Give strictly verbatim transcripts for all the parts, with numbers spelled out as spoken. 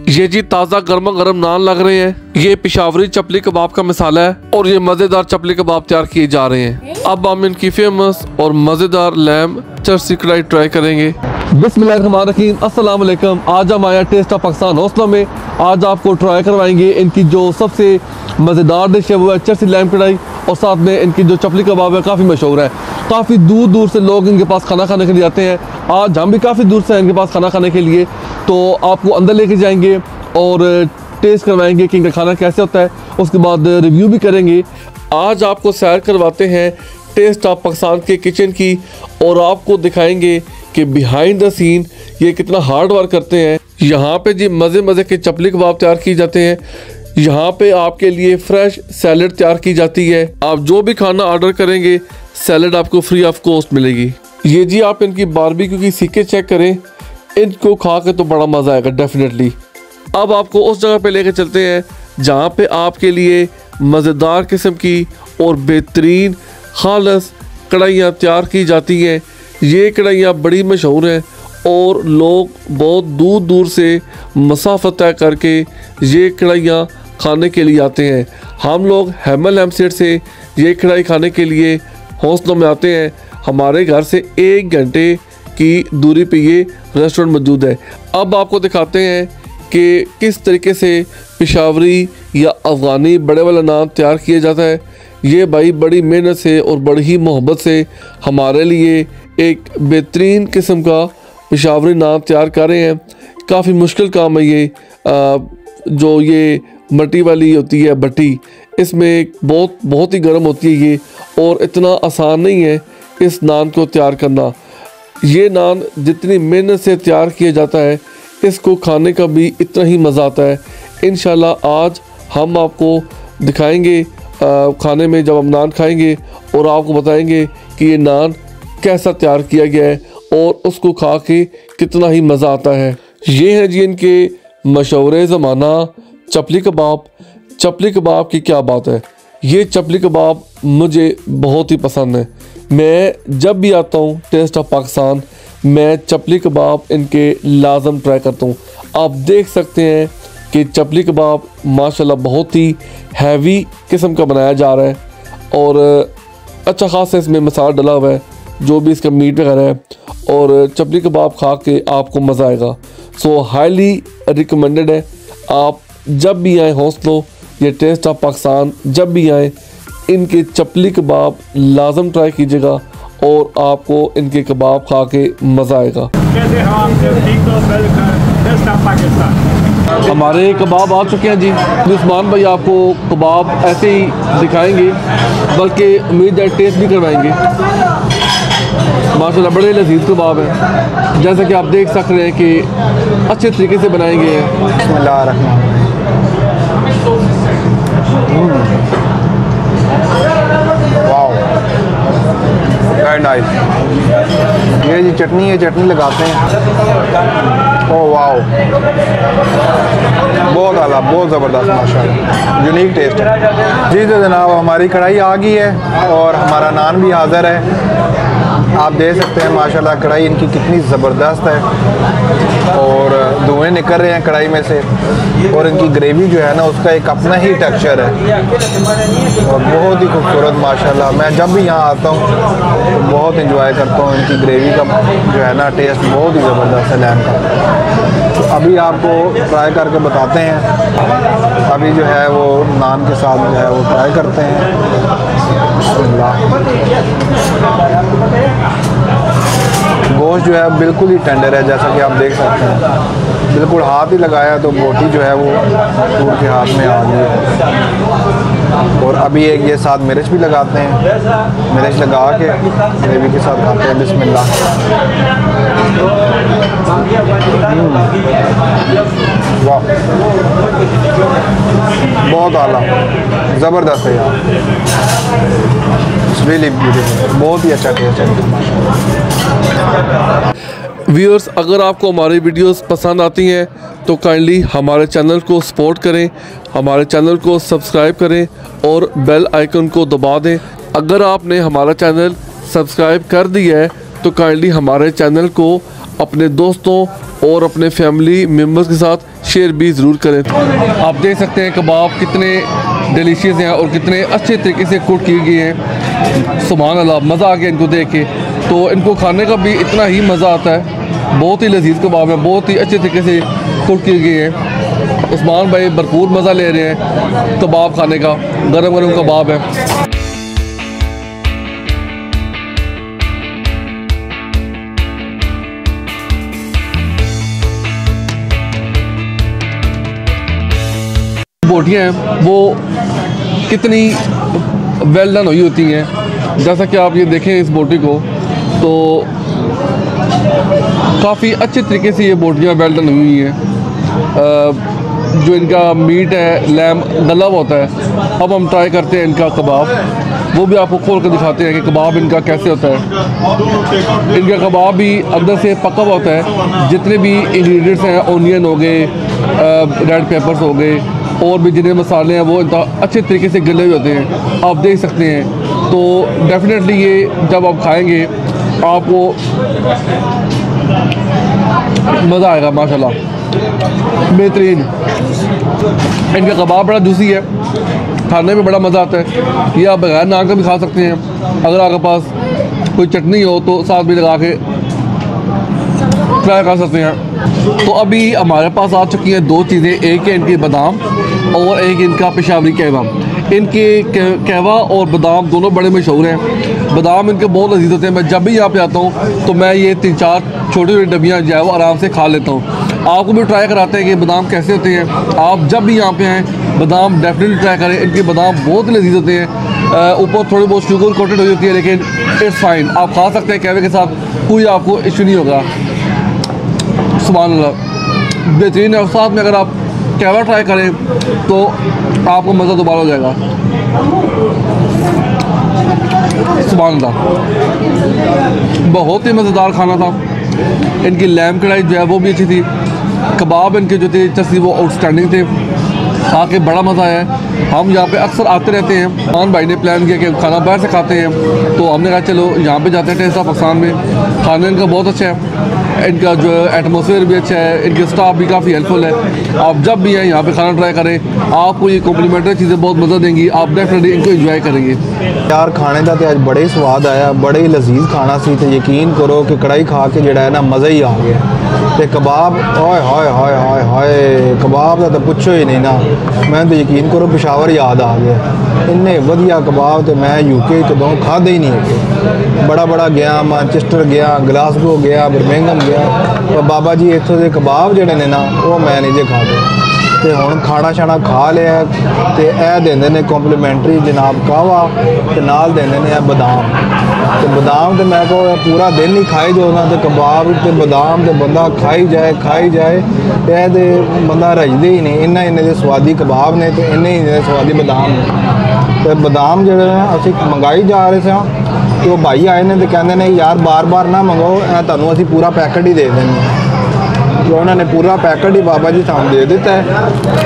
ये जी ताज़ा गर्मा गर्म नान लग रहे हैं। ये पेशावरी चपली कबाब का मसाला है और ये मज़ेदार चपली कबाब तैयार किए जा रहे हैं। अब हम इनकी फेमस और मज़ेदार लैम चरसी कढ़ाई ट्राई करेंगे। बिस्मिल्लाहिर्रहमानिर्रहीम, अस्सलाम वालेकुम। आज हम आया टेस्ट ऑफ पाकिस्तान हौसला में। आज आपको ट्राई करवाएंगे इनकी जो सबसे मज़ेदार डिश है वो है चरसी लैम कढ़ाई, और साथ में इनकी जो चपली कबाब है काफ़ी मशहूर है। काफ़ी दूर दूर से लोग इनके पास खाना खाने के लिए आते हैं। आज हम भी काफ़ी दूर से हैं इनके पास खाना खाने के लिए, तो आपको अंदर लेके जाएंगे और टेस्ट करवाएंगे कि इनका खाना कैसे होता है, उसके बाद रिव्यू भी करेंगे। आज आपको सैर करवाते हैं टेस्ट ऑफ पाकिस्तान के किचन की, और आपको दिखाएंगे कि बिहाइंड द सीन ये कितना हार्ड वर्क करते हैं। यहाँ पे जी मज़े मज़े के चपली कबाब तैयार किए जाते हैं। यहाँ पे आपके लिए फ्रेश सैलड तैयार की जाती है। आप जो भी खाना ऑर्डर करेंगे सैलड आपको फ्री ऑफ कॉस्ट मिलेगी। ये जी आप इनकी बारबेक्यू की सीखे चेक करें, इनको खा के तो बड़ा मज़ा आएगा डेफिनेटली। अब आपको उस जगह पे लेके चलते हैं जहाँ पे आपके लिए मज़ेदार किस्म की और बेहतरीन खालस कढ़ाइयाँ तैयार की जाती हैं। ये कढ़ाइयाँ बड़ी मशहूर हैं और लोग बहुत दूर दूर से मसाफत तय करके ये कढ़ाइयाँ खाने के लिए आते हैं। हम लोग हैमल हेमसेट से ये कढ़ाई खाने के लिए हौसलों में आते हैं। हमारे घर से एक घंटे की दूरी पे ये रेस्टोरेंट मौजूद है। अब आपको दिखाते हैं कि किस तरीके से पेशावरी या अफ़गानी बड़े वाला नान तैयार किया जाता है। ये भाई बड़ी मेहनत से और बड़ी ही मोहब्बत से हमारे लिए एक बेहतरीन किस्म का पेशावरी नान तैयार कर रहे हैं। काफ़ी मुश्किल काम है ये। आ, जो ये मट्टी वाली होती है भट्टी, इसमें बहुत बहुत ही गर्म होती है ये, और इतना आसान नहीं है इस नान को तैयार करना। ये नान जितनी मेहनत से तैयार किया जाता है, इसको खाने का भी इतना ही मज़ा आता है। इंशाल्लाह आज हम आपको दिखाएंगे आ, खाने में जब हम नान खाएंगे, और आपको बताएंगे कि ये नान कैसा तैयार किया गया है और उसको खा के कितना ही मज़ा आता है। ये है जी इनके मशहूर ज़माना चपली कबाब। चपली कबाब की क्या बात है, ये चपली कबाब मुझे बहुत ही पसंद है। मैं जब भी आता हूँ टेस्ट ऑफ पाकिस्तान, मैं चपली कबाब इनके लाजम ट्राई करता हूँ। आप देख सकते हैं कि चपली कबाब माशाल्लाह बहुत ही हैवी किस्म का बनाया जा रहा है, और अच्छा खासा इसमें मसाला डला हुआ है, जो भी इसका मीट वगैरह है, और चपली कबाब खा के आपको मज़ा आएगा। सो हाईली रिकमेंडेड है। आप जब भी आए हौसलों ये टेस्ट ऑफ पाकिस्तान, जब भी आए इनके चपली कबाब लाजम ट्राई कीजिएगा, और आपको इनके कबाब खा के मज़ा आएगा। हमारे कबाब आ चुके हैं जी। उस्मान भाई आपको कबाब ऐसे ही दिखाएंगे, बल्कि उम्मीद है टेस्ट भी करवाएंगे। माशाल्लाह बड़े लजीज कबाब हैं, जैसा कि आप देख सक रहे हैं कि अच्छे तरीके से बनाए गए हैं। नाइस। ये जी चटनी है, चटनी लगाते हैं। ओह वाओ, बहुत आला, बहुत ज़बरदस्त, माशाल्लाह यूनिक टेस्ट है। जी तो जनाब हमारी कढ़ाई आ गई है और हमारा नान भी हाज़िर है। आप देख सकते हैं माशाल्लाह कढ़ाई इनकी कितनी ज़बरदस्त है, और धुएँ निकल रहे हैं कढ़ाई में से, और इनकी ग्रेवी जो है ना उसका एक अपना ही टेक्सचर है, और बहुत ही खूबसूरत माशाल्लाह। मैं जब भी यहाँ आता हूँ तो बहुत इंजॉय करता हूँ। इनकी ग्रेवी का जो है ना टेस्ट बहुत ही ज़बरदस्त है लैम का। तो अभी आपको ट्राई करके बताते हैं। अभी जो है वो नान के साथ जो है वो ट्राई करते हैं। गोश्त जो है बिल्कुल ही टेंडर है, जैसा कि आप देख सकते हैं। बिल्कुल हाथ ही लगाया तो बोटी जो है वो टूट के हाथ में आ गई है। और अभी एक ये साथ मिर्च भी लगाते हैं, मिर्च लगा के ग्रेवी के साथ खाते हैं। बिस्मिल्लाह। वाह, बहुत आला, ज़बरदस्त है यार, रियली ब्यूटीफुल, बहुत ही अच्छा टेस्ट है। व्यूअर्स, अगर आपको हमारी वीडियोस पसंद आती हैं तो काइंडली हमारे चैनल को सपोर्ट करें, हमारे चैनल को सब्सक्राइब करें और बेल आइकन को दबा दें। अगर आपने हमारा चैनल सब्सक्राइब कर दिया है तो काइंडली हमारे चैनल को अपने दोस्तों और अपने फैमिली मेम्बर्स के साथ शेयर भी ज़रूर करें। आप देख सकते हैं कबाब कितने डिलीशियस हैं और कितने अच्छे तरीके से कुक किए गए हैं। सुभान अल्लाह, मज़ा आ गया इनको देख के। तो इनको खाने का भी इतना ही मज़ा आता है। बहुत ही लजीज कबाब है, बहुत ही अच्छे तरीके से कुक किए गए हैं। उस्मान भाई भरपूर मज़ा ले रहे हैं कबाब खाने का। गरम गरम कबाब है। बोटियाँ हैं वो कितनी वेल डन हुई होती हैं। जैसा कि आप ये देखें इस बोटी को, तो काफ़ी अच्छे तरीके से ये बोटियाँ वेल डन हुई हैं। जो इनका मीट है लैम गला हुआ होता है। अब हम ट्राई करते हैं इनका कबाब, वो भी आपको खोल कर दिखाते हैं कि कबाब इनका कैसे होता है। इनका कबाब भी अंदर से पका हुआ होता है। जितने भी इंग्रेडिएंट्स हैं, ओनियन हो गए, रेड पेपर्स हो गए, और भी जितने मसाले हैं वो इतना अच्छे तरीके से गले हुए होते हैं, आप देख सकते हैं। तो डेफिनेटली ये जब आप खाएंगे आपको मज़ा आएगा माशाल्लाह, बेहतरीन। इनका कबाब बड़ा जूसी है, खाने में बड़ा मज़ा आता है। ये आप बगैर नान का भी खा सकते हैं। अगर आपके पास कोई चटनी हो तो साथ भी लगा के ट्राई कर सकते हैं। तो अभी हमारे पास आ चुकी हैं दो चीज़ें, एक है इनके बादाम और एक इनका पेशावरी कहवा। इनके कहवा और बादाम दोनों बड़े मशहूर हैं। बादाम इनके बहुत लजीज होते हैं। मैं जब भी यहाँ पे आता हूँ तो मैं ये तीन चार छोटी छोटी डब्बियाँ जो है वो आराम से खा लेता हूँ। आपको भी ट्राई कराते हैं कि बादाम कैसे होते हैं। आप जब भी यहाँ पे आएँ बादाम डेफिनेटली ट्राई करें। इनके बादाम बहुत ही लजीज होते हैं। ऊपर थोड़ी बहुत शुगर कोटेड हुई होती है, लेकिन इट्स फाइन, आप खा सकते हैं कहवे के साथ, कोई आपको इशू नहीं होगा। सुभान अल्लाह, बेहतरीन है। और साथ में अगर आप कहवा ट्राई करें तो आपको मज़ा दोबारा हो जाएगा। सुभान अल्लाह, बहुत ही मज़ेदार खाना था। इनकी लैम कढ़ाई जो है वो भी अच्छी थी। कबाब इनके जो थे चस्सी वो आउटस्टैंडिंग थे, खा के बड़ा मज़ा आया। हम यहाँ पे अक्सर आते रहते हैं। खान भाई ने प्लान किया कि खाना बाहर से खाते हैं, तो हमने कहा चलो यहाँ पे जाते हैं। टेस्ट ऑफ पाकिस्तान में खाना इनका बहुत अच्छा है, इनका जो एटमॉस्फेयर भी अच्छा है, इनके स्टाफ भी काफ़ी हेल्पफुल है। आप जब भी आए यहाँ पे खाना ट्राई करें, आपको ये कॉम्प्लीमेंट्री चीज़ें बहुत मज़ा देंगी। आप डेफिनेटली इनको एंजॉय करेंगे। यार खाने का तो आज बड़े ही स्वाद आया, बड़े ही लजीज खाना सी। तो यकीन करो कि कढ़ाई खा के जड़ा है ना मज़ा ही आ गया। तो कबाब हाय हाय हाय हाय हाय कबाब का तो पूछो ही नहीं ना। मैं तो यकीन करो पेशावर याद आ गया। इन्ने वधिया कबाब तो मैं यूके कदों खादे ही नहीं है। बड़ा बड़ा गया, मैनचेस्टर गया, ग्लासगो गया, बर्मिंघम गया, पर बाबा जी इत्थों के कबाब जड़े ने ना वो मैं नहीं जे खाते। तो हुण खाना शाना खा लिया तो यह देंदे ने कॉम्प्लीमेंट्री जनाब कहवा ते नाल देंदे ने बादाम। तो बादाम तो मैं कहो पूरा दिन ही खाई जो ना, तो कबाब तो बादाम तो बंदा खाई जाए खाई जाए यह तो बंदा रजदे ही नहीं। इन्ना इन्ने दे स्वादी कबाब ने तो इन्ने ही स्वादी बादाम ने। तो बादाम जो असी मंगाई जा रहे थे, तो भाई आए ने तो कहते हैं यार बार बार ना मंगाओ, ए तुहानू असी पूरा पैकेट ही दे देंगे। तो उन्होंने पूरा पैकेट ही बाबा जी सानू दे दिता है।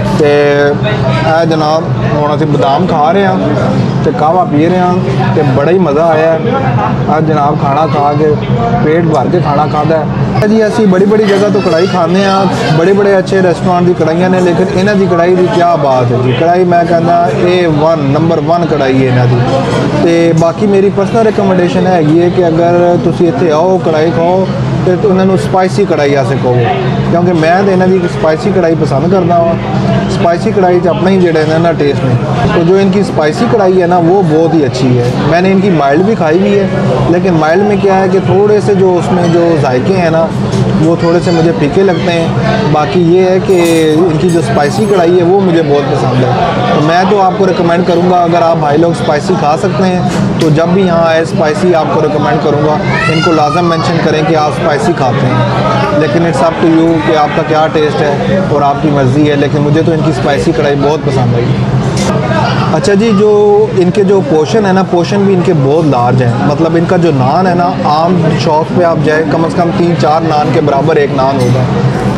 तो जनाब हुण असीं बादाम खा रहे हैं तो कहवा पी रहे हैं, तो बड़ा ही मज़ा आया है। जनाब खाना खा के पेट भर के खाना खाता है जी। असी बड़ी बड़ी जगह तो कढ़ाई खाने हैं, बड़े बड़े अच्छे रेस्टोरेंट की कढ़ाइयाँ ने, लेकिन इन्हों की कढ़ाई की क्या बात है जी। कढ़ाई मैं कहना ए वन नंबर वन कढ़ाई है इन्हों की। तो बाकी मेरी पर्सनल रिकमेंडेशन है कि अगर तुम इत्थे आओ कढ़ाई खाओ तो उन्होंने स्पाइसी कढ़ाई आसे कहो, क्योंकि मैं तो इन्हों की स्पाइसी कढ़ाई पसंद करता वा। स्पाइसी कढ़ाई अपना ही जड़ा ना टेस्ट में। तो जो इनकी स्पाइसी कढ़ाई है ना वो बहुत ही अच्छी है। मैंने इनकी माइल्ड भी खाई हुई है, लेकिन माइल्ड में क्या है कि थोड़े से जो उसमें जो जायके हैं ना वो थोड़े से मुझे फीके लगते हैं। बाकी ये है कि इनकी जो स्पाइसी कढ़ाई है वो मुझे बहुत पसंद है। तो मैं तो आपको रिकमेंड करूँगा, अगर आप भाई लोग स्पाइसी खा सकते हैं तो जब भी यहाँ आए स्पाइसी आपको रिकमेंड करूँगा। इनको लाजम मेंशन करें कि आप स्पाइसी खाते हैं, लेकिन इट्स अप टू यू कि आपका क्या टेस्ट है और आपकी मर्ज़ी है। लेकिन मुझे तो इनकी स्पाइसी कढ़ाई बहुत पसंद आई। अच्छा जी, जो इनके जो पोर्शन है ना, पोर्शन भी इनके बहुत लार्ज हैं। मतलब इनका जो नान है ना, आम शॉप पे आप जाए कम से कम तीन चार नान के बराबर एक नान होगा।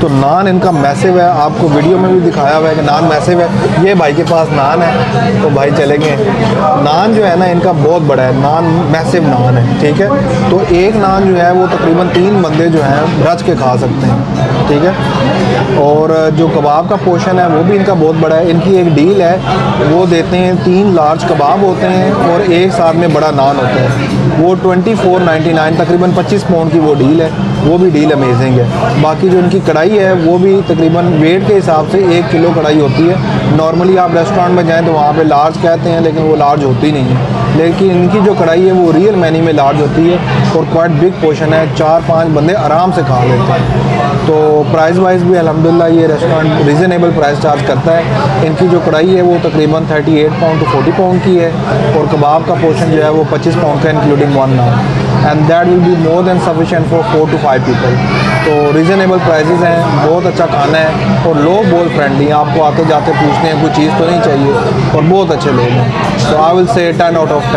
तो नान इनका मैसिव है, आपको वीडियो में भी दिखाया हुआ है कि नान मैसिव है। ये भाई के पास नान है तो भाई चलेंगे। नान जो है ना इनका बहुत बड़ा है, नान मैसिव नान है, ठीक है। तो एक नान जो है वो तकरीबन तीन बंदे जो हैं रच के खा सकते हैं, ठीक है। और जो कबाब का पोर्शन है वो भी इनका बहुत बड़ा है। इनकी एक डील है, वो देते हैं तीन लार्ज कबाब होते हैं और एक साथ में बड़ा नान होता है, वो ट्वेंटी फोर नाइन्टी नाइन तकरीबन पच्चीस पाउंड की वो डील है, वो भी डील अमेजिंग है। बाकी जो इनकी कढ़ाई है वो भी तकरीबन वेट के हिसाब से एक किलो कढ़ाई होती है। नॉर्मली आप रेस्टोरेंट में जाएं तो वहाँ पे लार्ज कहते हैं लेकिन वो लार्ज होती नहीं है, लेकिन इनकी जो कढ़ाई है वो रियल मैनी में लार्ज होती है और क्वाइट बिग पोर्शन है, चार पाँच बंदे आराम से खा लेते हैं। तो प्राइस वाइज भी अल्हम्दुलिल्लाह ये रेस्टोरेंट रीज़नेबल प्राइस चार्ज करता है। इनकी जो कढ़ाई है वो तकरीबन thirty eight pound to forty pound की है और कबाब का पोर्शन जो है वो पच्चीस पाउंड का including one naan, and that will be more than sufficient for four to five people. तो रीज़नेबल प्राइसेस हैं, बहुत अच्छा खाना है और लोग बहुत फ्रेंडली हैं, आपको आते जाते पूछते हैं कोई चीज़ तो नहीं चाहिए, और बहुत अच्छे लोग हैं। तो I will say ten out of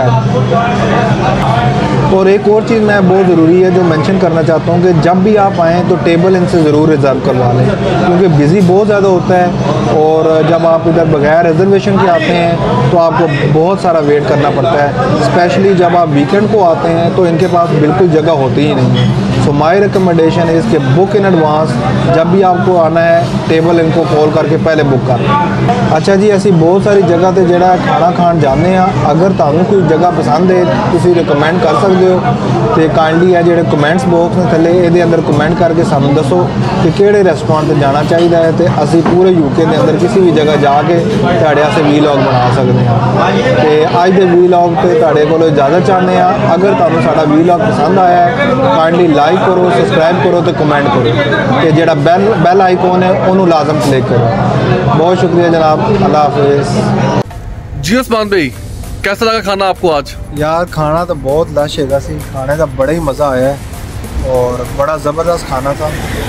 ten. और एक और चीज़ मैं बहुत ज़रूरी है जो मेंशन करना चाहता हूँ कि जब भी आप आएँ तो टेबल इनसे ज़रूर रिज़र्व करवा लें, क्योंकि बिज़ी बहुत ज़्यादा होता है और जब आप इधर बगैर रिजर्वेशन के आते हैं तो आपको बहुत सारा वेट करना पड़ता है। स्पेशली जब आप वीकेंड को आते हैं तो इनके पास बिल्कुल जगह होती ही नहीं है। सो माई रिकमेंडेशन है इसके बुक इन एडवांस, जब भी आपको आना है टेबल इनको कॉल करके पहले बुक कर। अच्छा जी, ऐसी बहुत सारी जगह ते जेड़ा खाना खान जाने हैं, अगर तुहानू कोई जगह पसंद है तुसी रिकमेंड कर सकते हो तो काइंडली है जेडे कमेंट्स बॉक्स ने थले ये अंदर कमेंट करके सानू दसो कि किहड़े रेस्टोरेंट ते जाना चाहिए है, तो असी पूरे यूके के अंदर किसी भी जगह जाके तुहाडे वास्ते वीलॉग बना सकते हैं। तो अज के वीलॉग ते तुहाडे कोलों इजाजत चाहते हैं। अगर तुहानू साडा वीलॉग पसंद आया है काइंडली लाइक करो, सब्सक्राइब करो तो कमेंट करो, तो जेड़ा बैल बैल आइकॉन है उन्होंने लाजम क्लिक करो। बहुत शुक्रिया जनाब, अल्लाह हाफिज़। जी उस्मान भाई, कैसा लगा खाना आपको आज? यार खाना तो बहुत लश है सी, खाने का बड़ा ही मज़ा आया है और बड़ा ज़बरदस्त खाना था।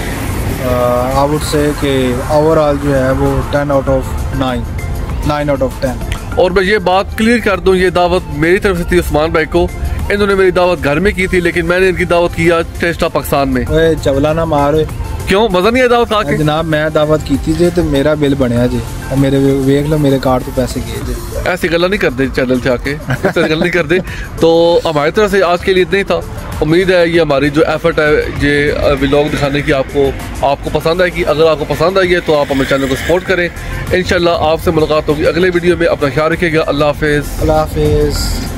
आई वुड से कि ओवरऑल जो है वो ten out of nine nine out of ten. और मैं ये बात क्लियर कर दूं, ये दावत मेरी तरफ से थी उस्मान भाई को। इन्होंने मेरी दावत घर में की थी लेकिन मैंने इनकी दावत की आज टेस्ट ऑफ पाकिस्तान में। चवला ना मार, क्यों मजा नहीं आया दावत खा के? जनाब मैं दावत की थी जी तो मेरा बिल बनया जी, मेरे वेख लो मेरे कार्ड तो पैसे गए जी। ऐसी गल्ला नहीं करते चैनल से आके, ऐसी गल नहीं करते। तो हमारी तरफ से आज के लिए इतना ही था। उम्मीद है ये हमारी जो एफर्ट है ये व्लॉग दिखाने की आपको आपको पसंद आएगी। अगर आपको पसंद आई है तो आप हमारे चैनल को सपोर्ट करें। इंशाल्लाह आपसे मुलाकात होगी अगले वीडियो में। अपना ख्याल रखिएगा। अल्लाह हाफिज़। अल्लाह हाफिज़।